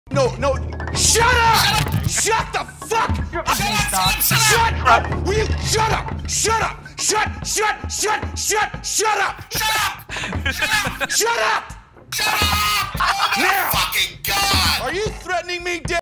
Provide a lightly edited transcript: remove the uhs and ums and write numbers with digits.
No, no. Shut up! Shut the fuck! Shut up! Will you shut up? Shut up! Shut up! Shut up! Shut up! Shut up! Shut up! Oh my Now! fucking god! Are you threatening me, Dad?